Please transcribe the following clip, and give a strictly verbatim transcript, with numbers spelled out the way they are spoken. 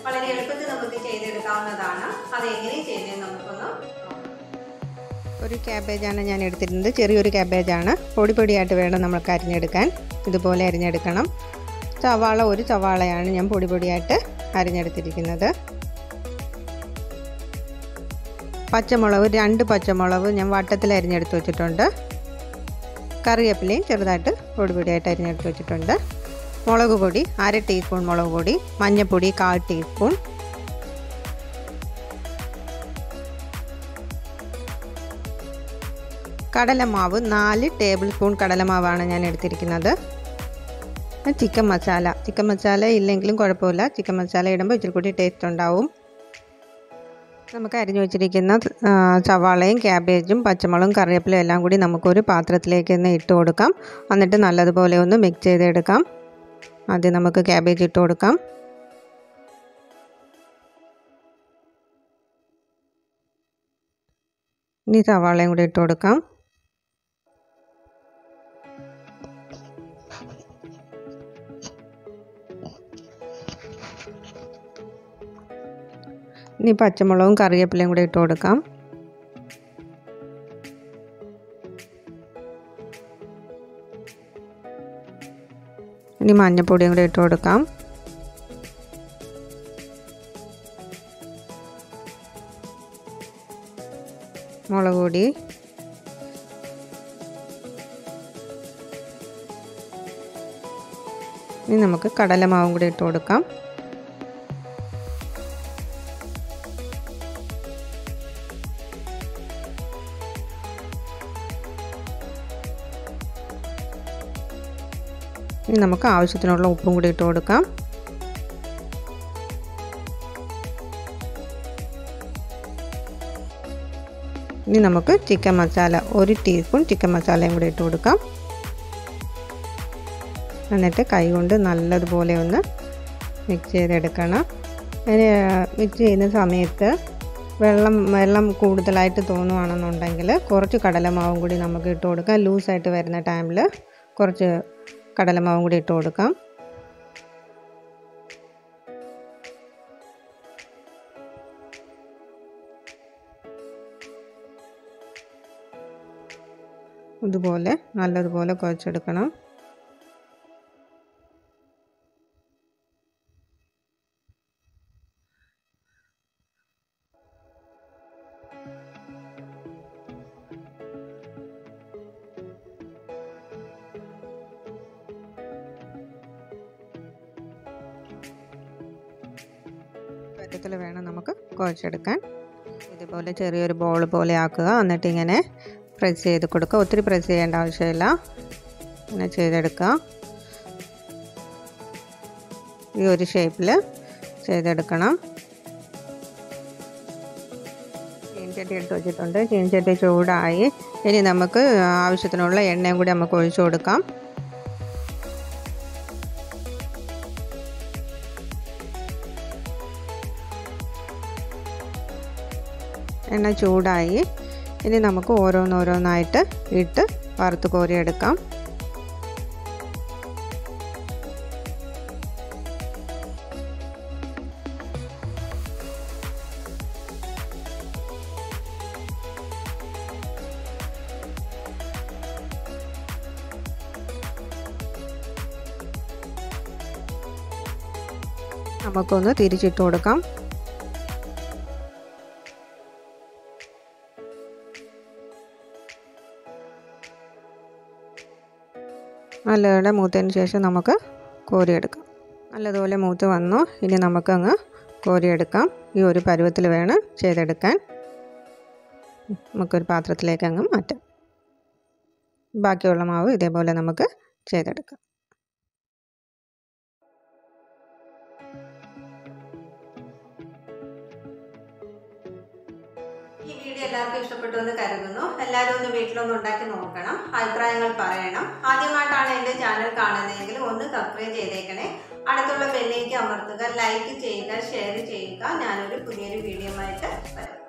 വളരെ എളുപ്പത്തിൽ നമുക്ക് ചെയ്തെടുക്കാവുന്നതാണ്. അതെങ്ങനെ ചെയ്യുന്നത് നമുക്കൊന്ന് ഒരു ക്യാബേജാണ് ഞാൻ എടുത്തിരുന്നത്. ചെറിയൊരു ക്യാബേജാണ്. പൊടി പൊടിയായിട്ട് വേണം നമുക്ക് അരിഞ്ഞെടുക്കാൻ. ഇതുപോലെ അരിഞ്ഞെടുക്കണം. സവാള ഒരു സവാളയാണ് ഞാൻ പൊടി പൊടിയായിട്ട് അരിഞ്ഞെടുത്തിരിക്കുന്നത്. പച്ചമുളക് രണ്ട് പച്ചമുളക് ഞാൻ വട്ടത്തിൽ അരിഞ്ഞെടുത്ത് വെച്ചിട്ടുണ്ട്. കറിവേപ്പിലയും ചെറുതായിട്ട് പൊടി പൊടിയായിട്ട് അരിഞ്ഞെടുത്ത് വെച്ചിട്ടുണ്ട്. മുളക് പൊടി അര ടീസ്പൂൺ മുളക് പൊടി, മഞ്ഞൾപ്പൊടി കാൽ ടീസ്പൂൺ, കടലമാവ് നാല് ടേബിൾ സ്പൂൺ കടലമാവാണ് ഞാൻ എടുത്തിരിക്കുന്നത്. ചിക്കൻ മസാല ചിക്കൻ മസാല ഇല്ലെങ്കിലും കുഴപ്പമില്ല. ചിക്കൻ മസാല ഇടുമ്പോൾ ഇച്ചിരി കൂടി ടേസ്റ്റ് ഉണ്ടാവും. നമുക്ക് അരിഞ്ഞു വെച്ചിരിക്കുന്ന സവാളയും ക്യാബേജും പച്ചമുളകും കറിവേപ്പിലയും എല്ലാം കൂടി നമുക്കൊരു പാത്രത്തിലേക്ക് ഒന്ന് ഇട്ട് കൊടുക്കാം. എന്നിട്ട് നല്ലതുപോലെ ഒന്ന് മിക്സ് ചെയ്തെടുക്കാം. ആദ്യം നമുക്ക് ക്യാബേജ് ഇട്ട് കൊടുക്കാം. ഇനി സവാളയും കൂടി ഇട്ട് കൊടുക്കാം. ഇനി പച്ചമുളകും കറിവേപ്പിലയും കൂടി ഇട്ട് കൊടുക്കാം. ഇനി മഞ്ഞൾപ്പൊടിയും കൂടി ഇട്ട് കൊടുക്കാം. മുളക് പൊടി, ഇനി നമുക്ക് കടലമാവും കൂടി ഇട്ട് കൊടുക്കാം. ഇനി നമുക്ക് ആവശ്യത്തിനുള്ള ഉപ്പും കൂടി ഇട്ട് കൊടുക്കാം. ഇനി നമുക്ക് ചിക്കൻ മസാല ഒരു ടീസ്പൂൺ ചിക്കൻ മസാലയും കൂടി ഇട്ട് കൊടുക്കാം. എന്നിട്ട് കൈ കൊണ്ട് നല്ലതുപോലെ ഒന്ന് മിക്സ് ചെയ്തെടുക്കണം. മിക്സ് ചെയ്യുന്ന സമയത്ത് വെള്ളം വെള്ളം കൂടുതലായിട്ട് തോന്നുവാണെന്നുണ്ടെങ്കിൽ കുറച്ച് കടലമാവും കൂടി നമുക്ക് ഇട്ട് കൊടുക്കാം. ലൂസായിട്ട് വരുന്ന ടൈമിൽ കുറച്ച് കടലമാവും കൂടി ഇട്ട് കൊടുക്കാം. ഇതുപോലെ നല്ലതുപോലെ കുഴച്ചെടുക്കണം. പരുവത്തിൽ വേണം നമുക്ക് കുഴച്ചെടുക്കാൻ. ഇതുപോലെ ചെറിയൊരു ബോൾ പോലെ ആക്കുക. എന്നിട്ട് ഇങ്ങനെ പ്രസ് ചെയ്ത് കൊടുക്കുക. ഒത്തിരി പ്രസ് ചെയ്യേണ്ട ആവശ്യമില്ല. ഇങ്ങനെ ചെയ്തെടുക്കുക. ഈ ഒരു ഷേപ്പിൽ ചെയ്തെടുക്കണം. ചീനച്ചട്ടി എടുത്ത് വെച്ചിട്ടുണ്ട്. ചീനച്ചട്ടി ചൂടായി. ഇനി നമുക്ക് ആവശ്യത്തിനുള്ള എണ്ണയും കൂടി നമുക്ക് ഒഴിച്ചു കൊടുക്കാം. എണ്ണ ചൂടായി. ഇനി നമുക്ക് ഓരോന്നോരോന്നായിട്ട് ഇട്ട് വറുത്ത് കോരിയെടുക്കാം. നമുക്കൊന്ന് തിരിച്ചിട്ട് കൊടുക്കാം. നല്ലപോലെ മൂത്തതിന് ശേഷം നമുക്ക് കോരിയെടുക്കാം. നല്ലതുപോലെ മൂത്ത് വന്നു. ഇനി നമുക്കങ്ങ് കോരിയെടുക്കാം. ഈ ഒരു പരുവത്തിൽ വേണം ചെയ്തെടുക്കാൻ. നമുക്കൊരു പാത്രത്തിലേക്ക് അങ്ങ് മാറ്റാം. ബാക്കിയുള്ള മാവ് ഇതേപോലെ നമുക്ക് ചെയ്തെടുക്കാം. ഈ വീഡിയോ എല്ലാവർക്കും ഇഷ്ടപ്പെട്ടു എന്ന് കരുതുന്നു. എല്ലാവരും ഒന്ന് വീട്ടിലൊന്ന് ഉണ്ടാക്കി നോക്കണം. അഭിപ്രായങ്ങൾ പറയണം. ആദ്യമായിട്ടാണ് എൻ്റെ ചാനൽ കാണുന്നതെങ്കിൽ ഒന്ന് സബ്സ്ക്രൈബ് ചെയ്തേക്കണേ. അടുത്തുള്ള ബെല്ലേക്ക് അമർത്തുക, ലൈക്ക് ചെയ്യുക, ഷെയർ ചെയ്യുക. ഞാനൊരു പുതിയൊരു വീഡിയോ ആയിട്ട് വരാം.